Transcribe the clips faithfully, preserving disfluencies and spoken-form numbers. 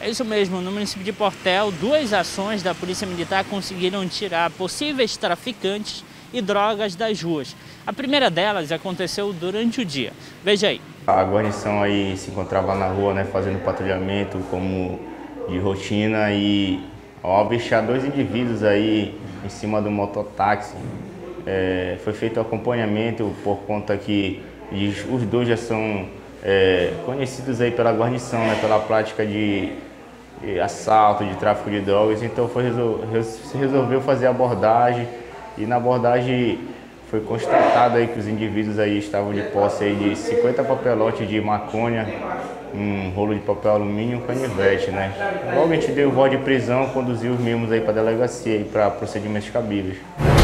É isso mesmo, no município de Portel, duas ações da Polícia Militar conseguiram tirar possíveis traficantes e drogas das ruas. A primeira delas aconteceu durante o dia. Veja aí. A guarnição aí se encontrava na rua, né, fazendo patrulhamento como de rotina e ao avistar dois indivíduos aí em cima do mototáxi, é, foi feito o acompanhamento por conta que os dois já são é, conhecidos aí pela guarnição, né, pela prática de, de assalto, de tráfico de drogas. Então foi, se resolveu fazer a abordagem e na abordagem foi constatado aí que os indivíduos aí estavam de posse aí de cinquenta papelotes de maconha, um rolo de papel alumínio e um canivete, né? Logo a gente deu voz de prisão, conduziu os mesmos aí para a delegacia e para procedimentos cabíveis.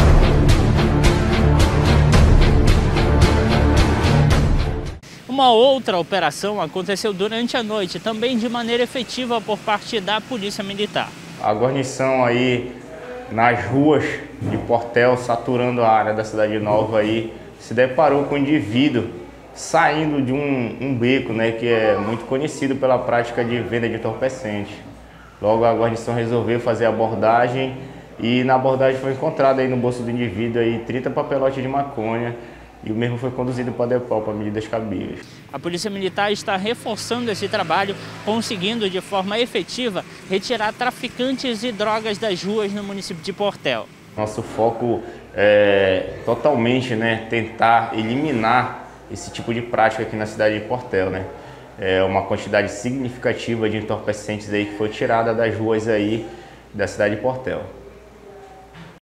Uma outra operação aconteceu durante a noite, também de maneira efetiva por parte da Polícia Militar. A guarnição aí nas ruas de Portel, saturando a área da Cidade Nova aí, se deparou com um indivíduo saindo de um, um beco, né, que é muito conhecido pela prática de venda de entorpecentes. Logo a guarnição resolveu fazer a abordagem e na abordagem foi encontrado aí no bolso do indivíduo aí trinta papelotes de maconha e o mesmo foi conduzido para a DEPOL para medidas cabíveis. A Polícia Militar está reforçando esse trabalho, conseguindo de forma efetiva retirar traficantes e drogas das ruas no município de Portel. Nosso foco é totalmente, né, tentar eliminar esse tipo de prática aqui na cidade de Portel, né? É uma quantidade significativa de entorpecentes aí que foi tirada das ruas aí da cidade de Portel.